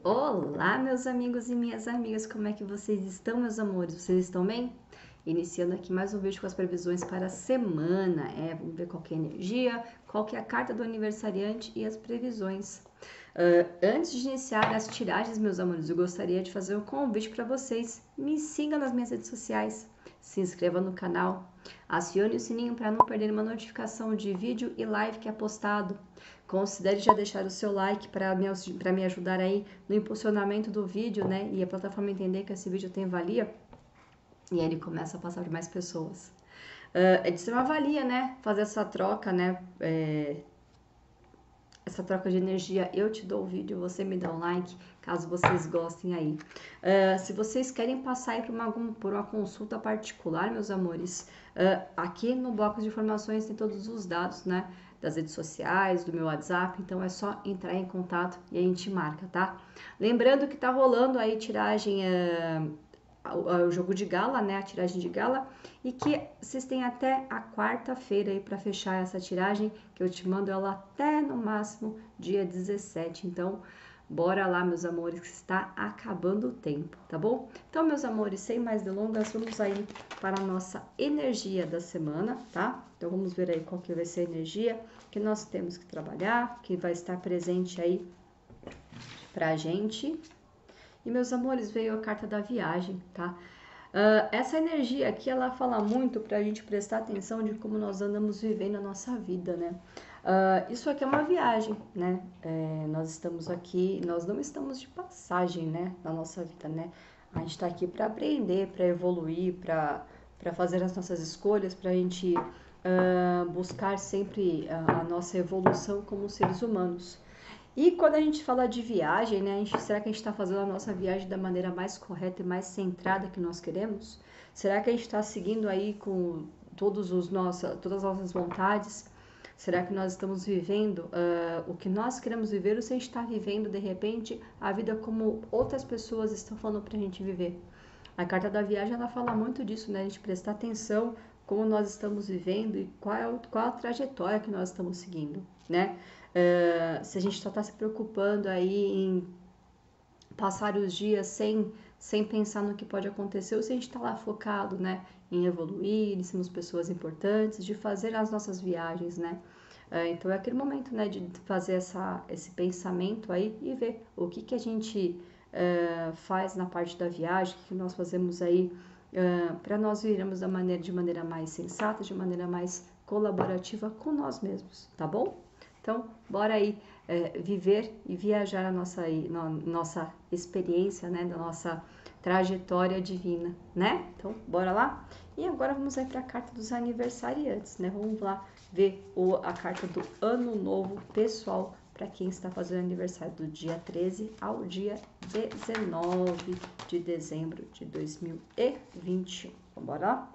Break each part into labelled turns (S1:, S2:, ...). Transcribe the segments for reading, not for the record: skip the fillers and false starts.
S1: Olá, meus amigos e minhas amigas, como é que vocês estão, meus amores? Vocês estão bem? Iniciando aqui mais um vídeo com as previsões para a semana. Vamos ver qual que é a energia, qual que é a carta do aniversariante e as previsões. Antes de iniciar as tiragens, meus amores, eu gostaria de fazer um convite para vocês. Me sigam nas minhas redes sociais, se inscreva no canal, acione o sininho para não perder uma notificação de vídeo e live que é postado. Considere já deixar o seu like para me ajudar aí no impulsionamento do vídeo, né? E a plataforma entender que esse vídeo tem valia e aí ele começa a passar para mais pessoas. É de extrema valia, né? Fazer essa troca, né? Essa troca de energia, eu te dou o vídeo, você me dá um like, caso vocês gostem aí. Se vocês querem passar aí por uma consulta particular, meus amores, aqui no bloco de informações tem todos os dados, né? Das redes sociais, do meu WhatsApp, então é só entrar em contato e a gente marca, tá? Lembrando que tá rolando aí tiragem, o jogo de gala, né? A tiragem de gala, e que vocês têm até a quarta-feira aí para fechar essa tiragem, que eu te mando ela até no máximo dia 17. Então, bora lá, meus amores, que está acabando o tempo, tá bom? Então, meus amores, sem mais delongas, vamos aí para a nossa energia da semana, tá? Então, vamos ver aí qual que vai ser a energia que nós temos que trabalhar, que vai estar presente aí pra gente. E, meus amores, veio a carta da viagem, tá? Essa energia aqui, ela fala muito pra gente prestar atenção de como nós andamos vivendo a nossa vida, né? Isso aqui é uma viagem, né? Nós estamos aqui, nós não estamos de passagem, né? Na nossa vida, né? A gente tá aqui para aprender, para evoluir, para fazer as nossas escolhas, pra gente buscar sempre a nossa evolução como seres humanos. E quando a gente fala de viagem, né, será que a gente está fazendo a nossa viagem da maneira mais correta e mais centrada que nós queremos? Será que a gente está seguindo aí com todas as nossas vontades? Será que nós estamos vivendo o que nós queremos viver ou se a gente está vivendo, de repente, a vida como outras pessoas estão falando para a gente viver? A carta da viagem, ela fala muito disso, né? A gente prestar atenção como nós estamos vivendo e qual a trajetória que nós estamos seguindo, né? Se a gente só está se preocupando aí em passar os dias sem pensar no que pode acontecer, ou se a gente está lá focado, né, em evoluir, em sermos pessoas importantes, de fazer as nossas viagens, né? Então é aquele momento, né, de fazer esse pensamento aí e ver o que a gente faz na parte da viagem, o que nós fazemos aí para nós virmos de maneira mais sensata, de maneira mais colaborativa com nós mesmos, tá bom? Então, bora aí viver e viajar a nossa experiência, né, da nossa trajetória divina, né? Então, bora lá? E agora vamos aí para a carta dos aniversariantes, né? Vamos lá ver a carta do ano novo pessoal para quem está fazendo aniversário do dia 13 ao dia 19 de dezembro de 2021. Vamos lá?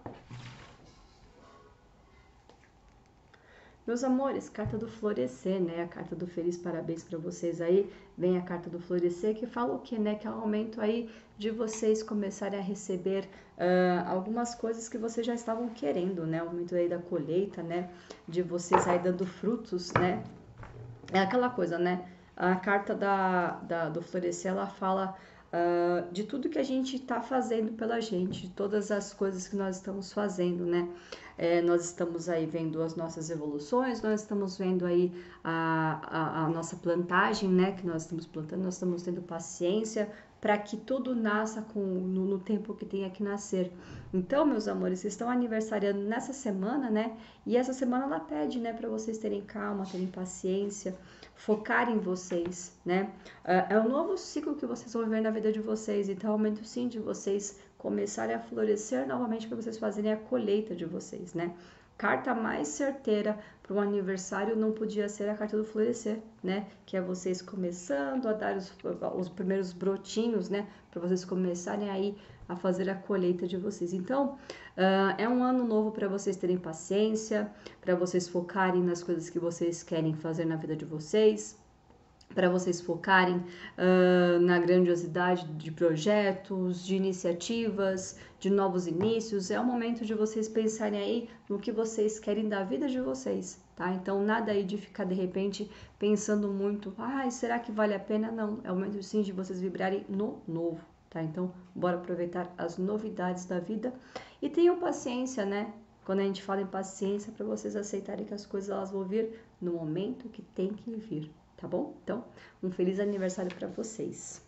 S1: Meus amores, carta do florescer, né? A carta do feliz parabéns para vocês aí. Vem a carta do florescer que fala o que, né? Que é o momento aí de vocês começarem a receber algumas coisas que vocês já estavam querendo, né? O momento aí da colheita, né? De vocês aí dando frutos, né? É aquela coisa, né? A carta do florescer, ela fala de tudo que a gente está fazendo pela gente, de todas as coisas que nós estamos fazendo, né? Nós estamos aí vendo as nossas evoluções, nós estamos vendo aí a nossa plantagem, né? Que nós estamos plantando, nós estamos tendo paciência para que tudo nasça no tempo que tenha que nascer. Então, meus amores, vocês estão aniversariando nessa semana, né? E essa semana ela pede, né, para vocês terem calma, terem paciência, focar em vocês, né? É um novo ciclo que vocês vão viver na vida de vocês, então é o momento sim de vocês começarem a florescer novamente para vocês fazerem a colheita de vocês, né? Carta mais certeira para um aniversário não podia ser a carta do florescer, né? Que é vocês começando a dar os primeiros brotinhos, né? Para vocês começarem aí a fazer a colheita de vocês. Então, é um ano novo para vocês terem paciência, para vocês focarem nas coisas que vocês querem fazer na vida de vocês, para vocês focarem na grandiosidade de projetos, de iniciativas, de novos inícios. É o momento de vocês pensarem aí no que vocês querem da vida de vocês, tá? Então, nada aí de ficar de repente pensando muito, será que vale a pena? Não, é o momento sim de vocês vibrarem no novo, tá? Então, bora aproveitar as novidades da vida e tenham paciência, né? Quando a gente fala em paciência, para vocês aceitarem que as coisas elas vão vir no momento que tem que vir. Tá bom? Então, um feliz aniversário para vocês.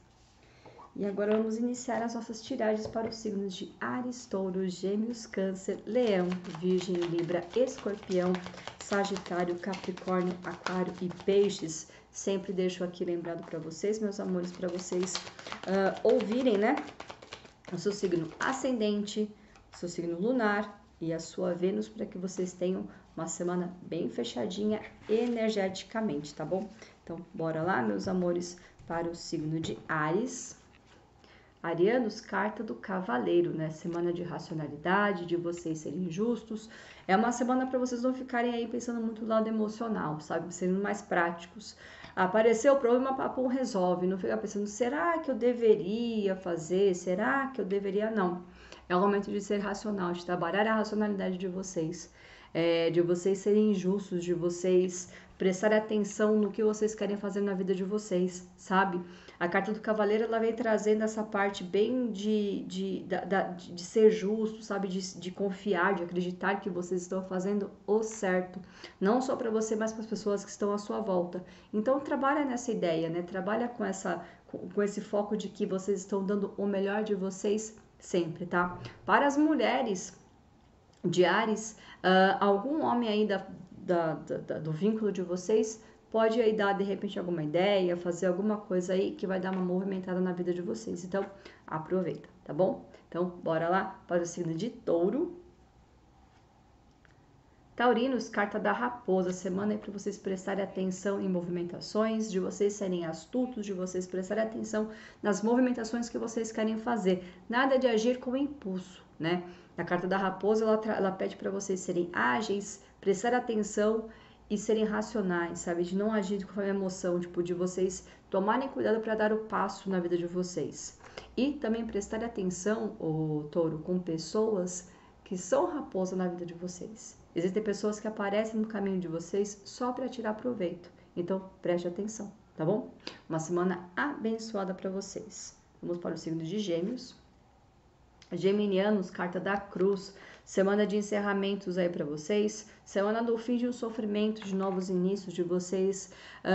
S1: E agora vamos iniciar as nossas tiragens para os signos de Áries, Touro, Gêmeos, Câncer, Leão, Virgem, Libra, Escorpião, Sagitário, Capricórnio, Aquário e Peixes. Sempre deixo aqui lembrado para vocês, meus amores, para vocês ouvirem, né? O seu signo ascendente, o seu signo lunar e a sua Vênus, para que vocês tenham uma semana bem fechadinha energeticamente, tá bom? Então, bora lá, meus amores, para o signo de Áries. Arianos, carta do cavaleiro, né? Semana de racionalidade, de vocês serem justos. É uma semana para vocês não ficarem aí pensando muito do lado emocional, sabe? Sendo mais práticos. Apareceu o problema, papo resolve. Não ficar pensando, será que eu deveria fazer? Será que eu deveria? Não. É o momento de ser racional, de trabalhar a racionalidade de vocês. De vocês serem justos, de vocês prestarem atenção no que vocês querem fazer na vida de vocês, sabe? A carta do cavaleiro, ela vem trazendo essa parte bem de ser justo, sabe? De confiar, de acreditar que vocês estão fazendo o certo. Não só para você, mas para as pessoas que estão à sua volta. Então, trabalha nessa ideia, né? Trabalha com esse foco de que vocês estão dando o melhor de vocês sempre, tá? Para as mulheres de Áries, algum homem aí do vínculo de vocês pode aí dar de repente alguma ideia, fazer alguma coisa aí que vai dar uma movimentada na vida de vocês. Então, aproveita, tá bom? Então, bora lá para o signo de Touro. Taurinos, carta da raposa, semana aí para vocês prestarem atenção em movimentações, de vocês serem astutos, de vocês prestarem atenção nas movimentações que vocês querem fazer. Nada de agir com impulso, né? A carta da raposa, ela pede para vocês serem ágeis, prestar atenção e serem racionais, sabe? De não agir com a emoção, tipo, de vocês tomarem cuidado para dar o passo na vida de vocês. E também prestar atenção, o Touro, com pessoas que são raposa na vida de vocês. Existem pessoas que aparecem no caminho de vocês só para tirar proveito. Então, preste atenção, tá bom? Uma semana abençoada para vocês. Vamos para o signo de Gêmeos. Geminianos, carta da cruz. Semana de encerramentos aí para vocês. Semana do fim de um sofrimento, de novos inícios, de vocês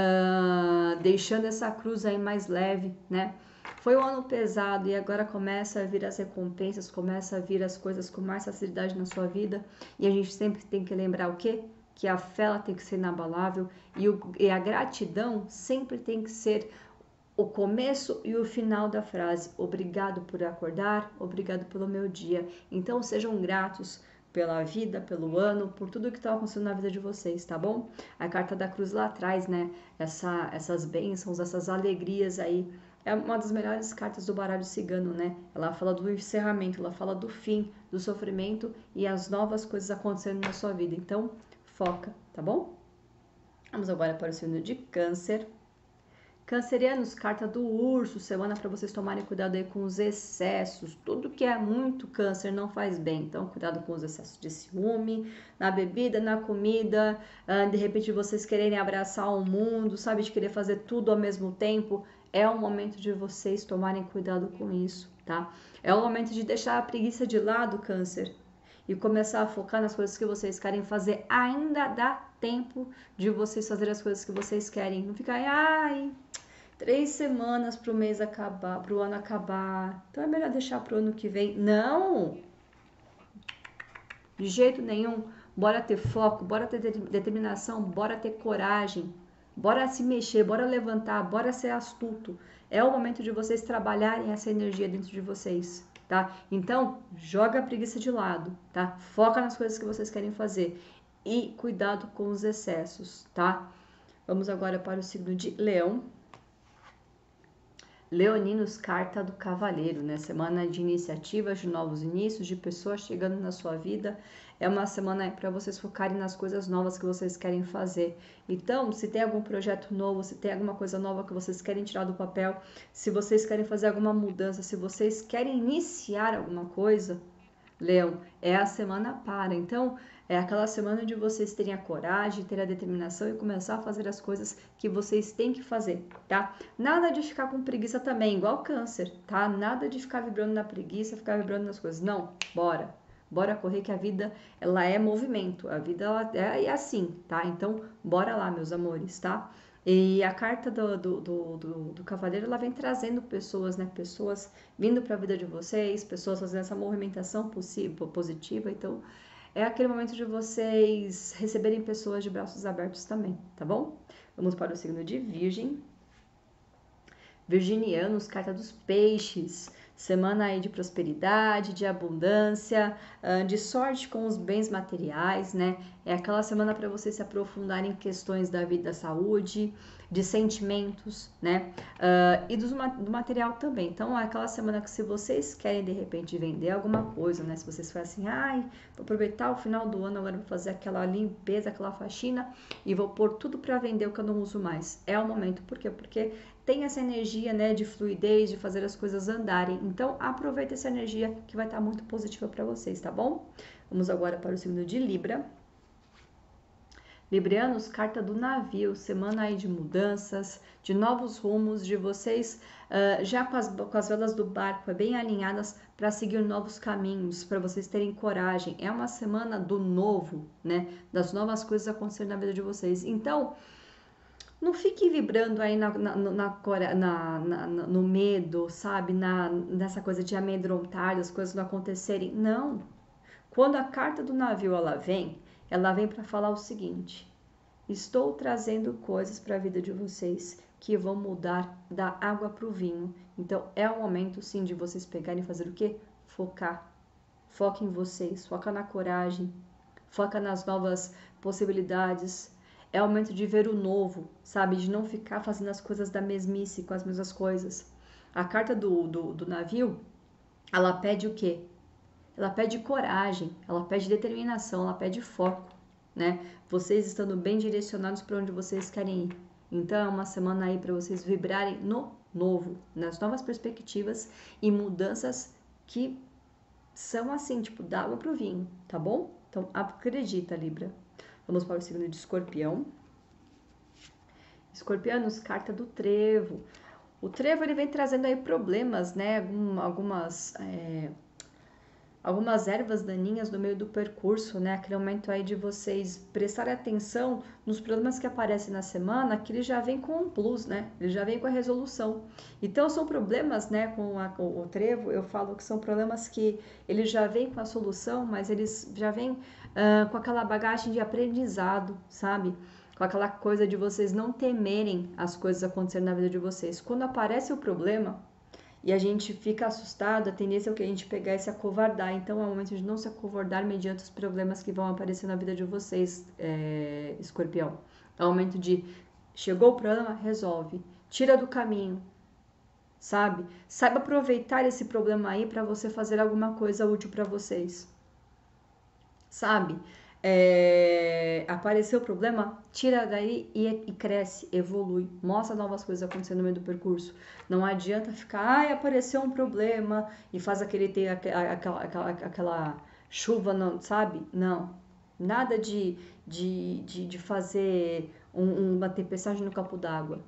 S1: deixando essa cruz aí mais leve, né? Foi um ano pesado e agora começa a vir as recompensas, começa a vir as coisas com mais facilidade na sua vida. E a gente sempre tem que lembrar o quê? Que a fé ela tem que ser inabalável e a gratidão sempre tem que ser o começo e o final da frase. Obrigado por acordar, obrigado pelo meu dia. Então sejam gratos pela vida, pelo ano, por tudo que está acontecendo na vida de vocês, tá bom? A carta da cruz lá atrás, né? Essas bênçãos, essas alegrias aí. É uma das melhores cartas do baralho cigano, né? Ela fala do encerramento, ela fala do fim, do sofrimento e as novas coisas acontecendo na sua vida. Então, foca, tá bom? Vamos agora para o signo de Câncer. Cancerianos, carta do urso, semana para vocês tomarem cuidado aí com os excessos. Tudo que é muito câncer não faz bem. Então, cuidado com os excessos de ciúme, na bebida, na comida. De repente, vocês quererem abraçar o mundo, sabe? De querer fazer tudo ao mesmo tempo. É o momento de vocês tomarem cuidado com isso, tá? É o momento de deixar a preguiça de lado, Câncer, e começar a focar nas coisas que vocês querem fazer. Ainda dá tempo de vocês fazerem as coisas que vocês querem. Não ficar, 3 semanas para o mês acabar, para o ano acabar. Então é melhor deixar para o ano que vem. Não! De jeito nenhum. Bora ter foco, bora ter determinação, bora ter coragem. Bora se mexer, bora levantar, bora ser astuto. É o momento de vocês trabalharem essa energia dentro de vocês, tá? Então, joga a preguiça de lado, tá? Foca nas coisas que vocês querem fazer. E cuidado com os excessos, tá? Vamos agora para o signo de Leão. Leoninos, carta do cavaleiro, né? Semana de iniciativas, de novos inícios, de pessoas chegando na sua vida. É uma semana para vocês focarem nas coisas novas que vocês querem fazer. Então, se tem algum projeto novo, se tem alguma coisa nova que vocês querem tirar do papel, se vocês querem fazer alguma mudança, se vocês querem iniciar alguma coisa, Leão, é a semana para. Então, é aquela semana de vocês terem a coragem, terem a determinação e começar a fazer as coisas que vocês têm que fazer, tá? Nada de ficar com preguiça também, igual câncer, tá? Nada de ficar vibrando na preguiça, ficar vibrando nas coisas. Não, bora. Bora correr que a vida, ela é movimento. A vida, ela é assim, tá? Então, bora lá, meus amores, tá? E a carta do cavaleiro, ela vem trazendo pessoas, né? Pessoas vindo para a vida de vocês, pessoas fazendo essa movimentação positiva. Então, é aquele momento de vocês receberem pessoas de braços abertos também, tá bom? Vamos para o signo de Virgem. Virginianos, carta dos peixes. Semana aí de prosperidade, de abundância, de sorte com os bens materiais, né? É aquela semana para vocês se aprofundarem em questões da vida, da saúde, de sentimentos, né? E do material também. Então, é aquela semana que se vocês querem, de repente, vender alguma coisa, né? Se vocês falam assim, ai, vou aproveitar o final do ano, agora vou fazer aquela limpeza, aquela faxina e vou pôr tudo para vender o que eu não uso mais. É o momento. Por quê? Porque tem essa energia, né, de fluidez, de fazer as coisas andarem. Então, aproveita essa energia que vai estar muito positiva para vocês, tá bom? Vamos agora para o signo de Libra. Librianos, carta do navio, semana aí de mudanças, de novos rumos, de vocês já com as velas do barco bem alinhadas para seguir novos caminhos, para vocês terem coragem. É uma semana do novo, né? Das novas coisas acontecendo na vida de vocês. Então, não fique vibrando aí no medo, sabe? Nessa coisa de amedrontar, as coisas não acontecerem. Não. Quando a carta do navio ela vem para falar o seguinte: estou trazendo coisas para a vida de vocês que vão mudar da água para o vinho. Então é o momento sim de vocês pegarem e fazer o quê? Focar. Foca em vocês, foca na coragem, foca nas novas possibilidades. É o momento de ver o novo, sabe? De não ficar fazendo as coisas da mesmice com as mesmas coisas. A carta do navio, ela pede o quê? Ela pede coragem, ela pede determinação, ela pede foco, né? Vocês estando bem direcionados para onde vocês querem ir. Então é uma semana aí para vocês vibrarem no novo, nas novas perspectivas e mudanças que são assim, tipo, da água pro vinho, tá bom? Então acredita, Libra. Vamos para o signo de Escorpião. Escorpianos, carta do trevo. O trevo, ele vem trazendo aí problemas, né? Algumas ervas daninhas no meio do percurso, né? Aquele momento aí de vocês prestarem atenção nos problemas que aparecem na semana, que ele já vem com um plus, né? Ele já vem com a resolução. Então, são problemas, né? Com o trevo, eu falo que são problemas que ele já vem com a solução, mas eles já vêm com aquela bagagem de aprendizado, sabe? Com aquela coisa de vocês não temerem as coisas acontecerem na vida de vocês. Quando aparece o problema e a gente fica assustado, a tendência é o que a gente pegar e se acovardar. Então é o momento de não se acovardar mediante os problemas que vão aparecer na vida de vocês, Escorpião. É o momento de chegou o problema, resolve, tira do caminho, sabe? Saiba aproveitar esse problema aí para você fazer alguma coisa útil para vocês, sabe? Apareceu o problema, tira daí e cresce, evolui, mostra novas coisas acontecendo no meio do percurso. Não adianta ficar, apareceu um problema e faz aquela chuva, não, sabe? Não, nada de fazer uma tempestade no copo d'água.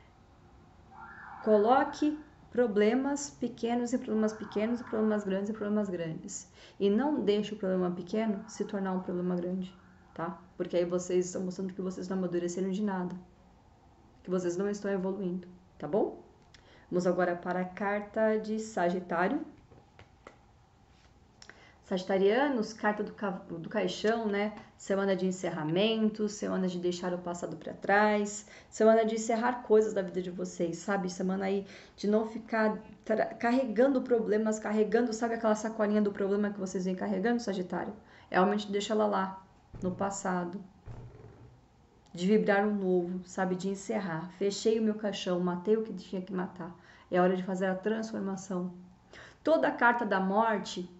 S1: Coloque problemas pequenos e problemas pequenos, e problemas grandes e problemas grandes. E não deixe o problema pequeno se tornar um problema grande, tá? Porque aí vocês estão mostrando que vocês não amadureceram de nada, que vocês não estão evoluindo, tá bom? Vamos agora para a carta de Sagitário. Sagitarianos, carta do caixão, né? Semana de encerramento, semana de deixar o passado para trás, semana de encerrar coisas da vida de vocês, sabe? Semana aí de não ficar carregando problemas, sabe aquela sacolinha do problema que vocês vêm carregando, Sagitário? É o momento de deixar ela lá, no passado. De vibrar um novo, sabe? De encerrar. Fechei o meu caixão, matei o que tinha que matar. É hora de fazer a transformação. Toda a carta da morte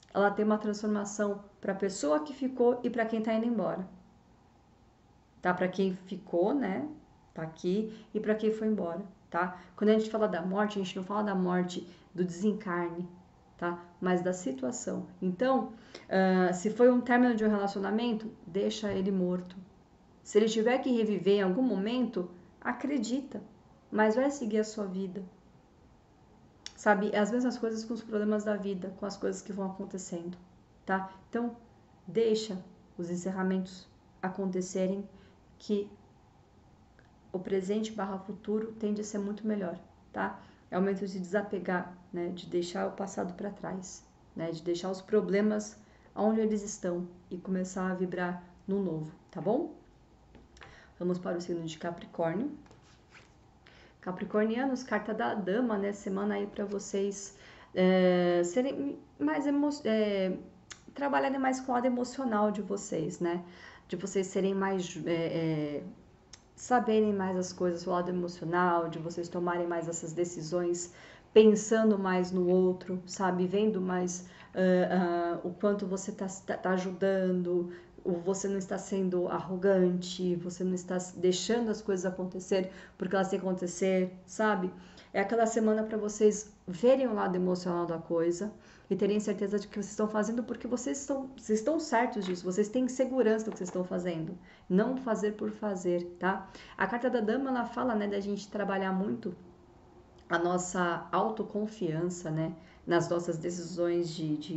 S1: ela tem uma transformação para a pessoa que ficou e para quem está indo embora. Tá? Para quem ficou, né? Tá aqui, e para quem foi embora, tá? Quando a gente fala da morte, a gente não fala da morte do desencarne, tá? Mas da situação. Então, se foi um término de um relacionamento, deixa ele morto. Se ele tiver que reviver em algum momento, acredita, mas vai seguir a sua vida. Sabe, é as mesmas coisas com os problemas da vida, com as coisas que vão acontecendo, tá? Então, deixa os encerramentos acontecerem, que o presente barra futuro tende a ser muito melhor, tá? É o momento de desapegar, né? De deixar o passado para trás, né? De deixar os problemas onde eles estão e começar a vibrar no novo, tá bom? Vamos para o signo de Capricórnio. Capricornianos, carta da dama, né? Semana aí para vocês serem mais trabalharem mais com o lado emocional de vocês, né? De vocês serem mais saberem mais as coisas do lado emocional, de vocês tomarem mais essas decisões, pensando mais no outro, sabe? Vendo mais o quanto você tá ajudando, você não está sendo arrogante, você não está deixando as coisas acontecer porque elas têm que acontecer, sabe? É aquela semana para vocês verem o lado emocional da coisa e terem certeza de que vocês estão fazendo porque vocês estão certos disso, vocês têm segurança do que vocês estão fazendo, não fazer por fazer, tá? A carta da dama, ela fala, né, da gente trabalhar muito a nossa autoconfiança, né, nas nossas decisões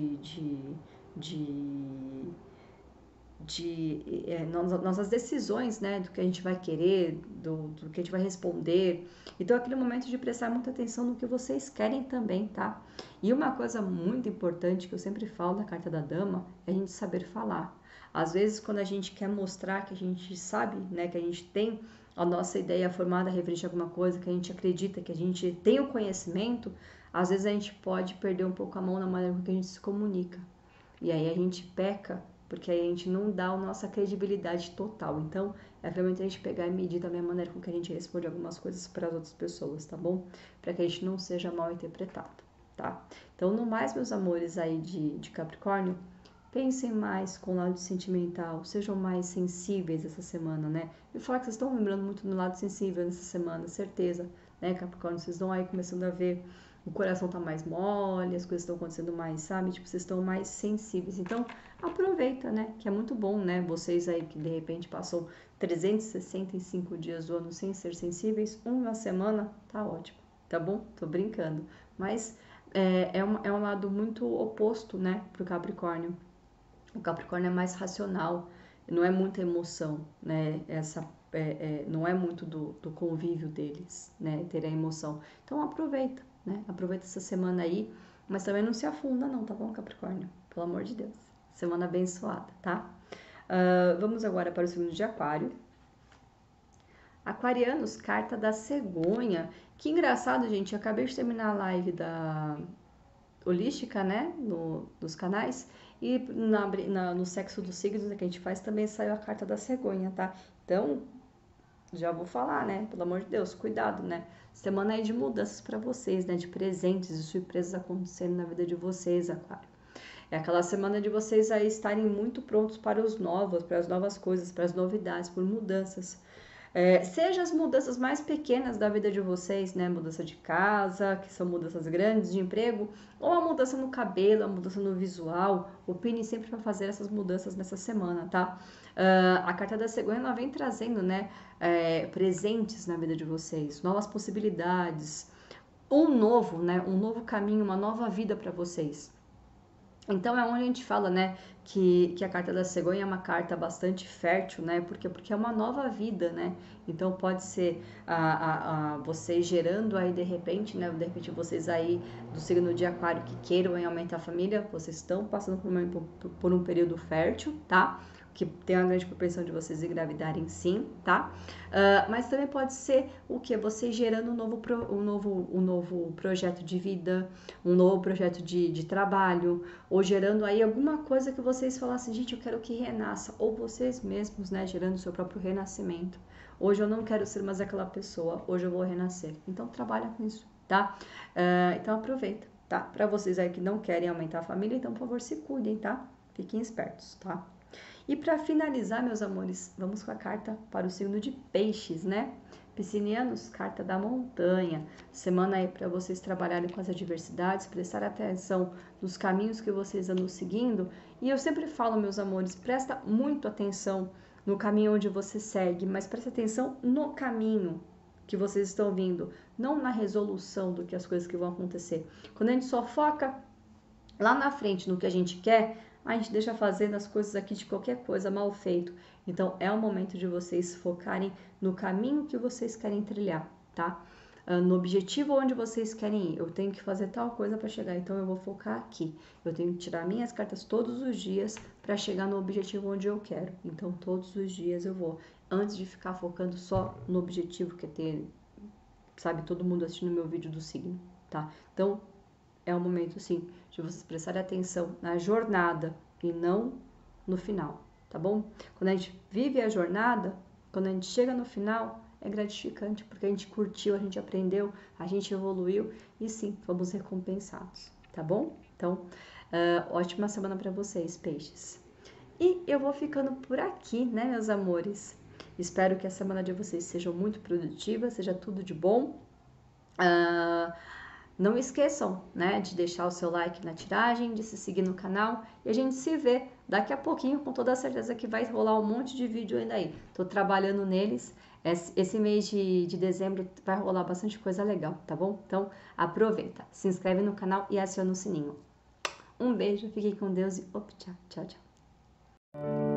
S1: nossas decisões, né, do que a gente vai querer, do que a gente vai responder. Então, é aquele momento de prestar muita atenção no que vocês querem também, tá? E uma coisa muito importante que eu sempre falo da carta da dama é a gente saber falar. Às vezes, quando a gente quer mostrar que a gente sabe, né, que a gente tem a nossa ideia formada referente a alguma coisa, que a gente acredita, que a gente tem o conhecimento, às vezes a gente pode perder um pouco a mão na maneira com que a gente se comunica. E aí a gente peca, porque aí a gente não dá a nossa credibilidade total. Então, é realmente a gente pegar e medir também a maneira com que a gente responde algumas coisas para as outras pessoas, tá bom? Para que a gente não seja mal interpretado, tá? Então, no mais, meus amores aí de Capricórnio, pensem mais com o lado sentimental, sejam mais sensíveis essa semana, né? E falar que vocês estão lembrando muito do lado sensível nessa semana, certeza, né, Capricórnio? Vocês estão aí começando a ver o coração tá mais mole, as coisas estão acontecendo mais, sabe? Tipo, vocês estão mais sensíveis. Então, aproveita, né? Que é muito bom, né? Vocês aí que de repente passam 365 dias do ano sem ser sensíveis, uma semana, tá ótimo, tá bom? Tô brincando. Mas é um lado muito oposto, né, pro Capricórnio. O Capricórnio é mais racional, não é muita emoção, né? Não é muito do convívio deles, né? Ter a emoção. Então aproveita, né? Aproveita essa semana aí, mas também não se afunda não, tá bom, Capricórnio? Pelo amor de Deus. Semana abençoada, tá? Vamos agora para o signo de Aquário. Aquarianos, carta da cegonha. Que engraçado, gente. Eu acabei de terminar a live da holística, né? Nos canais. E no sexo dos signos que a gente faz também saiu a carta da cegonha, tá? Então, já vou falar, né? Pelo amor de Deus, cuidado, né? Semana aí de mudanças para vocês, né? De presentes e surpresas acontecendo na vida de vocês, Aquário. É aquela semana de vocês aí estarem muito prontos para para as novas coisas, para as novidades, por mudanças. Seja as mudanças mais pequenas da vida de vocês, né? Mudança de casa, que são mudanças grandes de emprego, ou a mudança no cabelo, a mudança no visual. Opine sempre para fazer essas mudanças nessa semana, tá? A carta da cegonha, ela vem trazendo, né? Presentes na vida de vocês, novas possibilidades, né? Um novo caminho, uma nova vida para vocês. Então é onde a gente fala, né, que a carta da cegonha é uma carta bastante fértil, né, porque é uma nova vida, né, então pode ser vocês gerando aí de repente, né, vocês aí do signo de Aquário que queiram aumentar a família, vocês estão passando por um período fértil, tá? Que tem uma grande propensão de vocês engravidarem sim, tá? Mas também pode ser o que? Você gerando um novo projeto de vida, um novo projeto de trabalho, ou gerando aí alguma coisa que vocês falassem, gente, eu quero que renasça, ou vocês mesmos, né, gerando o seu próprio renascimento. Hoje eu não quero ser mais aquela pessoa, hoje eu vou renascer. Então trabalha com isso, tá? Então aproveita. tá? Para vocês aí que não querem aumentar a família, então, por favor, se cuidem, tá? Fiquem espertos, tá? E para finalizar, meus amores, vamos com a carta para o signo de Peixes, né? Piscinianos, carta da montanha. Semana aí para vocês trabalharem com as adversidades, prestar atenção nos caminhos que vocês andam seguindo. E eu sempre falo, meus amores, presta muito atenção no caminho onde você segue, mas presta atenção no caminho que vocês estão vindo, não na resolução do que as coisas que vão acontecer. Quando a gente só foca lá na frente no que a gente quer, a gente deixa fazendo as coisas aqui de qualquer coisa mal feito. Então, é o momento de vocês focarem no caminho que vocês querem trilhar, tá? No objetivo onde vocês querem ir. Eu tenho que fazer tal coisa para chegar, então eu vou focar aqui. Eu tenho que tirar minhas cartas todos os dias para chegar no objetivo onde eu quero. Então, todos os dias eu vou. Antes de ficar focando só no objetivo que é ter, sabe, todo mundo assistindo meu vídeo do signo, tá? Então, é o momento, sim, de vocês prestarem atenção na jornada e não no final, tá bom? Quando a gente vive a jornada, quando a gente chega no final, é gratificante, porque a gente curtiu, a gente aprendeu, a gente evoluiu e sim, fomos recompensados, tá bom? Então, ótima semana para vocês, peixes. E eu vou ficando por aqui, né, meus amores? Espero que a semana de vocês seja muito produtiva, seja tudo de bom. Não esqueçam, né, de deixar o seu like na tiragem, de se seguir no canal e a gente se vê daqui a pouquinho, com toda certeza que vai rolar um monte de vídeo ainda aí. Tô trabalhando neles, esse mês de dezembro vai rolar bastante coisa legal, tá bom? Então aproveita, se inscreve no canal e aciona o sininho. Um beijo, fiquem com Deus e tchau, tchau, tchau.